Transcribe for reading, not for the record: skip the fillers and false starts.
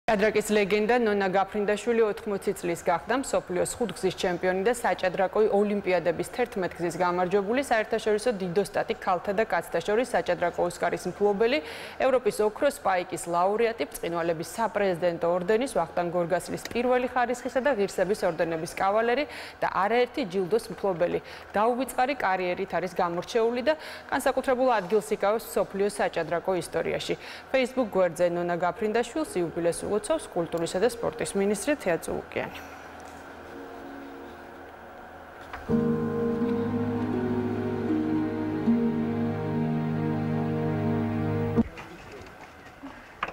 ჭადრაკის ლეგენდა ნონა გაფრინდაშვილი 80 წლის გახდა მსოფლიოს ხუთგზის ჩემპიონი და საჭადრაკო ოლიმპიადების 11 გზის გამარჯვებული, საერთაშორისო დიდოსტატი ქალთა და კაცთა შორის საჭადრაკო ოსკარის მფლობელი, ევროპის ოქროს სპაიკის ლაურეატი, ბრწყინვალების საპრეზიდენტო ორდენის, ვახტანგ გორგასლის პირველი ხარისხისა და ღირსების ორდენების კავალერი და არაერთი ჯილდოს მფლობელი. დაუვიწყარი კარიერით არის გამორჩეული და განსაკუთრებულ ადგილს იკავებს მსოფლიოს საჭადრაკო ისტორიაში. Facebook გვერდზე ნონა გაფრინდაშვილს იუბილეს უწევს კულტურისა და სპორტის მინისტრი თეა წულუკიანი.